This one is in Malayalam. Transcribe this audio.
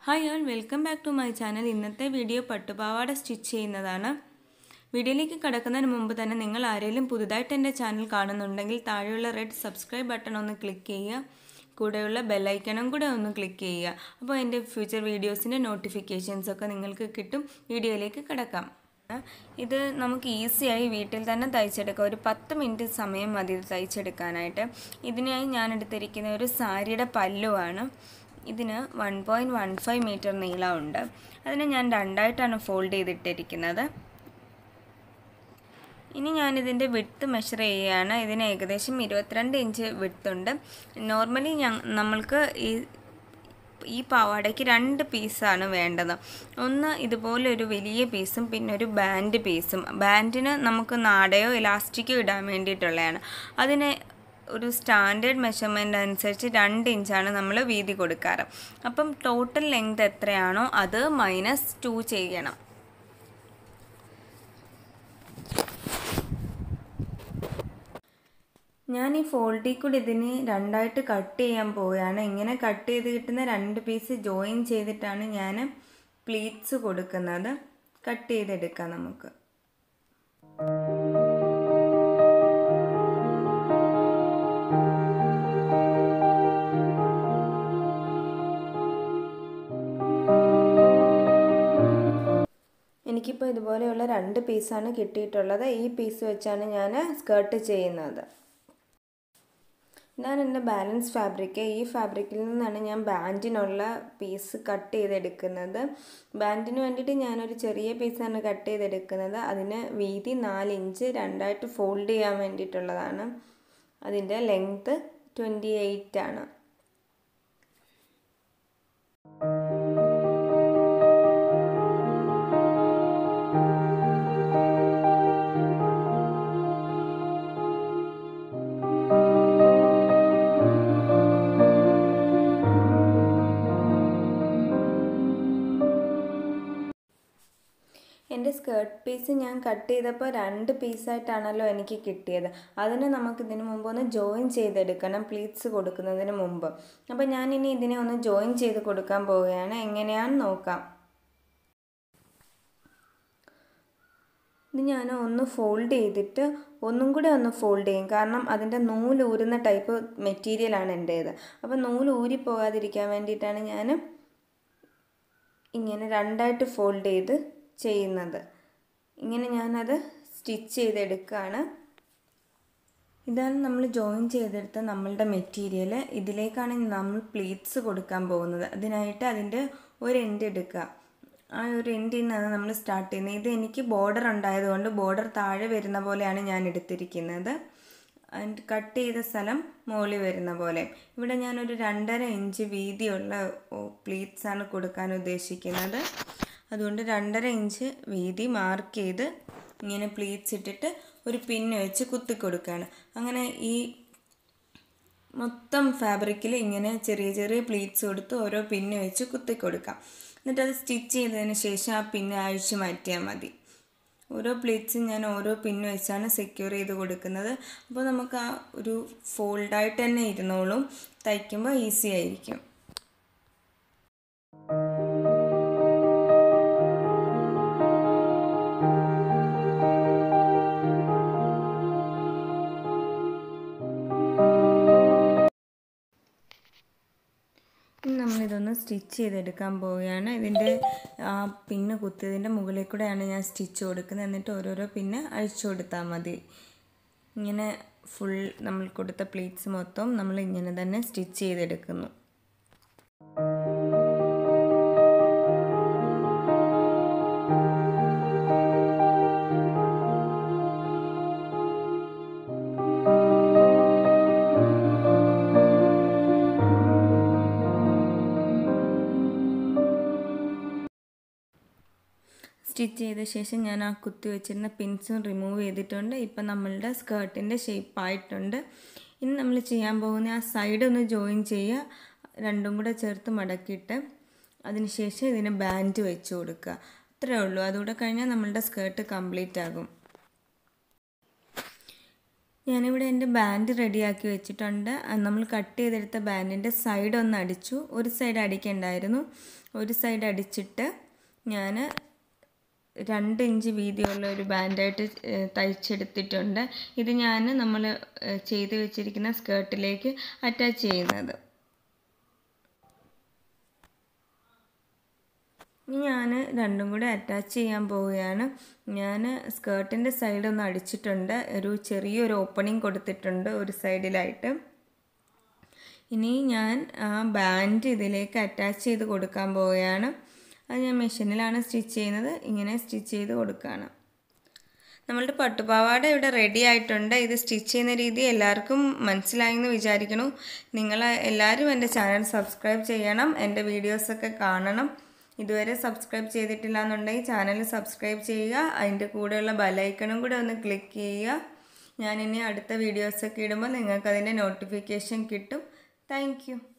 Hi all, welcome back to my channel. ഇന്നത്തെ വീഡിയോ പട്ടുപാവാട സ്റ്റിച്ച് ചെയ്യുന്നതാണ്. വീഡിയോയിലേക്ക് കടക്കുന്നതിന് മുമ്പ് തന്നെ നിങ്ങൾ ആരെങ്കിലും പുതുതായിട്ട് എൻ്റെ ചാനൽ കാണുന്നുണ്ടെങ്കിൽ താഴെയുള്ള റെഡ് സബ്സ്ക്രൈബ് ബട്ടൺ ഒന്ന് ക്ലിക്ക് ചെയ്യുക. കൂടെയുള്ള ബെൽ ഐക്കണും കൂടെ ഒന്ന് ക്ലിക്ക് ചെയ്യുക. അപ്പോൾ എൻ്റെ ഫ്യൂച്ചർ വീഡിയോസിൻ്റെ നോട്ടിഫിക്കേഷൻസ് ഒക്കെ നിങ്ങൾക്ക് കിട്ടും. വീഡിയോയിലേക്ക് കടക്കാം. ഇത് നമുക്ക് ഈസിയായി വീട്ടിൽ തന്നെ തയ്ച്ചെടുക്കാം. ഒരു 10 മിനിറ്റ് സമയം മതി തയ്ച്ചെടുക്കാനായിട്ട്. ഇതിനായി ഞാൻ എടുത്തിരിക്കുന്ന ഒരു സാരിയുടെ പല്ലുവാണ്. ഇതിന് 1.15 മീറ്റർ നീളമുണ്ട്. അതിനെ ഞാൻ രണ്ടായിട്ടാണ് ഫോൾഡ് ചെയ്തിട്ടിരിക്കുന്നത്. ഇനി ഞാനിതിൻ്റെ വിഡ്ത്ത് മെഷർ ചെയ്യുകയാണ്. ഇതിന് ഏകദേശം 22 ഇഞ്ച് വിഡ്ത്തുണ്ട്. നോർമലി നമ്മൾക്ക് ഈ പാവാടയ്ക്ക് 2 പീസാണ് വേണ്ടത്. ഒന്ന് ഇതുപോലെ ഒരു വലിയ പീസും പിന്നെ ഒരു ബാൻഡ് പീസും. ബാൻഡിന് നമുക്ക് നാടയോ ഇലാസ്റ്റിക്കോ ഇടാൻ വേണ്ടിയിട്ടുള്ളതാണ്. അതിന് ഒരു സ്റ്റാൻഡേർഡ് മെഷർമെൻ്റ് അനുസരിച്ച് 2 ഇഞ്ചാണ് നമ്മൾ വീതി കൊടുക്കാറ്. അപ്പം ടോട്ടൽ ലെങ്ത് എത്രയാണോ അത് -2 ചെയ്യണം. ഞാൻ ഈ ഫോൾഡിൽ കൂടി ഇതിന് രണ്ടായിട്ട് കട്ട് ചെയ്യാൻ പോവുകയാണ്. ഇങ്ങനെ കട്ട് ചെയ്ത് കിട്ടുന്ന 2 പീസ് ജോയിൻ ചെയ്തിട്ടാണ് ഞാൻ പ്ലീറ്റ്സ് കൊടുക്കുന്നത്. കട്ട് ചെയ്തെടുക്കാം നമുക്ക്. എനിക്കിപ്പോൾ ഇതുപോലെയുള്ള 2 പീസാണ് കിട്ടിയിട്ടുള്ളത്. ഈ പീസ് വെച്ചാണ് ഞാൻ സ്കേർട്ട് ചെയ്യുന്നത്. ഞാൻ എൻ്റെ ബാലൻസ് ഫാബ്രിക്, ഈ ഫാബ്രിക്കിൽ നിന്നാണ് ഞാൻ ബാൻഡിനുള്ള പീസ് കട്ട് ചെയ്തെടുക്കുന്നത്. ബാൻഡിന് വേണ്ടിയിട്ട് ഞാനൊരു ചെറിയ പീസാണ് കട്ട് ചെയ്തെടുക്കുന്നത്. അതിന് വീതി 4 ഇഞ്ച് രണ്ടായിട്ട് ഫോൾഡ് ചെയ്യാൻ വേണ്ടിയിട്ടുള്ളതാണ്. അതിൻ്റെ ലെങ്ത്ത് 28 ആണ്. എൻ്റെ സ്കേർട്ട് പീസ് ഞാൻ കട്ട് ചെയ്തപ്പോൾ 2 പീസായിട്ടാണല്ലോ എനിക്ക് കിട്ടിയത്. അതിന് നമുക്ക് ഇതിന് മുമ്പ് ഒന്ന് ജോയിൻ ചെയ്തെടുക്കണം, പ്ലീറ്റ്സ് കൊടുക്കുന്നതിന് മുമ്പ്. അപ്പോൾ ഞാനിനി ഇതിനെ ഒന്ന് ജോയിൻ ചെയ്ത് കൊടുക്കാൻ പോവുകയാണ്. എങ്ങനെയാണെന്ന് നോക്കാം. ഇത് ഞാൻ ഒന്ന് ഫോൾഡ് ചെയ്തിട്ട് ഒന്നും കൂടെ ഒന്ന് ഫോൾഡ് ചെയ്യും. കാരണം അതിൻ്റെ നൂല് ഊരുന്ന ടൈപ്പ് മെറ്റീരിയലാണ് എൻ്റേത്. അപ്പോൾ നൂല് ഊരിപ്പോകാതിരിക്കാൻ വേണ്ടിയിട്ടാണ് ഞാൻ ഇങ്ങനെ രണ്ടായിട്ട് ഫോൾഡ് ചെയ്ത് ചെയ്യുന്നത്. ഇങ്ങനെ ഞാനത് സ്റ്റിച്ച് ചെയ്തെടുക്കുകയാണ്. ഇതാണ് നമ്മൾ ജോയിൻ ചെയ്തെടുത്ത നമ്മളുടെ മെറ്റീരിയൽ. ഇതിലേക്കാണ് നമ്മൾ പ്ലീറ്റ്സ് കൊടുക്കാൻ പോകുന്നത്. അതിനായിട്ട് അതിൻ്റെ ഒരു എൻഡ് എടുക്കുക. ആ ഒരു എൻഡിൽ നിന്നാണ് നമ്മൾ സ്റ്റാർട്ട് ചെയ്യുന്നത്. ഇത് എനിക്ക് ബോർഡർ ഉണ്ടായതുകൊണ്ട് ബോർഡർ താഴെ വരുന്ന പോലെയാണ് ഞാൻ എടുത്തിരിക്കുന്നത്. ആൻഡ് കട്ട് ചെയ്ത സ്ഥലം മുകളിൽ വരുന്ന പോലെ. ഇവിടെ ഞാനൊരു 2.5 ഇഞ്ച് വീതിയുള്ള പ്ലീറ്റ്സാണ് കൊടുക്കാൻ ഉദ്ദേശിക്കുന്നത്. അതുകൊണ്ട് 2.5 ഇഞ്ച് വീതി മാർക്ക് ചെയ്ത് ഇങ്ങനെ പ്ലീറ്റ്സ് ഇട്ടിട്ട് ഒരു പിന്ന് വെച്ച് കുത്തി കൊടുക്കുകയാണ്. അങ്ങനെ ഈ മൊത്തം ഫാബ്രിക്കിൽ ഇങ്ങനെ ചെറിയ ചെറിയ പ്ലീറ്റ്സ് കൊടുത്ത് ഓരോ പിന്ന് വെച്ച് കുത്തി കൊടുക്കാം. എന്നിട്ട് അത് സ്റ്റിച്ച് ചെയ്തതിന് ശേഷം ആ പിന്ന് അഴിച്ച് മാറ്റിയാൽ മതി. ഓരോ പ്ലീറ്റ്സും ഞാൻ ഓരോ പിന്ന് വെച്ചാണ് സെക്യൂർ ചെയ്ത് കൊടുക്കുന്നത്. അപ്പോൾ നമുക്ക് ആ ഒരു ഫോൾഡായിട്ട് തന്നെ ഇരുന്നോളും. തയ്ക്കുമ്പോൾ ഈസി ആയിരിക്കും. നമ്മളിതൊന്ന് സ്റ്റിച്ച് ചെയ്തെടുക്കാൻ പോവുകയാണ്. ഇതിൻ്റെ പിന്ന് കുത്തിയതിൻ്റെ മുകളിൽ കൂടെയാണ് ഞാൻ സ്റ്റിച്ച് കൊടുക്കുന്നത്. എന്നിട്ട് ഓരോരോ പിന്നെ അഴിച്ചു കൊടുത്താൽ മതി. ഇങ്ങനെ ഫുൾ നമ്മൾ കൊടുത്ത പ്ലീറ്റ്സ് മൊത്തം നമ്മൾ ഇങ്ങനെ തന്നെ സ്റ്റിച്ച് ചെയ്തെടുക്കുന്നു. സ്റ്റിച്ച് ചെയ്ത ശേഷം ഞാൻ ആ കുത്തി വെച്ചിരുന്ന പിൻസും റിമൂവ് ചെയ്തിട്ടുണ്ട്. ഇപ്പം നമ്മളുടെ സ്കേർട്ടിൻ്റെ ഷേപ്പായിട്ടുണ്ട്. ഇനി നമ്മൾ ചെയ്യാൻ പോകുന്ന ആ സൈഡ് ഒന്ന് ജോയിൻ ചെയ്യുക. രണ്ടും കൂടെ ചേർത്ത് മടക്കിയിട്ട് അതിനുശേഷം ഇതിന് ബാൻഡ് വെച്ച് കൊടുക്കുക. അത്രേ ഉള്ളൂ. അതുകൂടെ കഴിഞ്ഞാൽ നമ്മളുടെ സ്കേർട്ട് കംപ്ലീറ്റ് ആകും. ഞാനിവിടെ എൻ്റെ ബാൻഡ് റെഡിയാക്കി വെച്ചിട്ടുണ്ട്. നമ്മൾ കട്ട് ചെയ്തെടുത്ത ബാൻഡിൻ്റെ സൈഡ് ഒന്ന് അടിച്ചു. ഒരു സൈഡ് അടിക്കണ്ടായിരുന്നു. ഒരു സൈഡ് അടിച്ചിട്ട് ഞാൻ 2 ഇഞ്ച് വീതിയുള്ള ഒരു ബാൻഡായിട്ട് തയ്ച്ചെടുത്തിട്ടുണ്ട്. ഇത് നമ്മൾ ചെയ്ത് വെച്ചിരിക്കുന്ന സ്കേർട്ടിലേക്ക് അറ്റാച്ച് ചെയ്യുന്നത്. ഇനി ഞാൻ രണ്ടും കൂടെ അറ്റാച്ച് ചെയ്യാൻ പോവുകയാണ്. ഞാൻ സ്കേർട്ടിൻ്റെ സൈഡൊന്ന് അടിച്ചിട്ടുണ്ട്. ഒരു ചെറിയൊരു ഓപ്പണിംഗ് കൊടുത്തിട്ടുണ്ട് ഒരു സൈഡിലായിട്ട്. ഇനി ഞാൻ ആ ബാൻഡ് ഇതിലേക്ക് അറ്റാച്ച് ചെയ്ത് കൊടുക്കാൻ പോവുകയാണ്. അത് ഞാൻ മെഷീനിലാണ് സ്റ്റിച്ച് ചെയ്യുന്നത്. ഇങ്ങനെ സ്റ്റിച്ച് ചെയ്ത് കൊടുക്കുകയാണ്. നമ്മളുടെ പട്ടുപാവാട ഇവിടെ റെഡി ആയിട്ടുണ്ട്. ഇത് സ്റ്റിച്ച് ചെയ്യുന്ന രീതി എല്ലാവർക്കും മനസ്സിലായെന്ന് വിചാരിക്കുന്നു. നിങ്ങൾ എല്ലാവരും എൻ്റെ ചാനൽ സബ്സ്ക്രൈബ് ചെയ്യണം. എൻ്റെ വീഡിയോസൊക്കെ കാണണം. ഇതുവരെ സബ്സ്ക്രൈബ് ചെയ്തിട്ടില്ല എന്നുണ്ടെങ്കിൽ ചാനൽ സബ്സ്ക്രൈബ് ചെയ്യുക. അതിൻ്റെ കൂടെയുള്ള ബെല്ലൈക്കണും കൂടെ ഒന്ന് ക്ലിക്ക് ചെയ്യുക. ഞാനിനി അടുത്ത വീഡിയോസൊക്കെ ഇടുമ്പോൾ നിങ്ങൾക്കതിൻ്റെ നോട്ടിഫിക്കേഷൻ കിട്ടും. Thank U.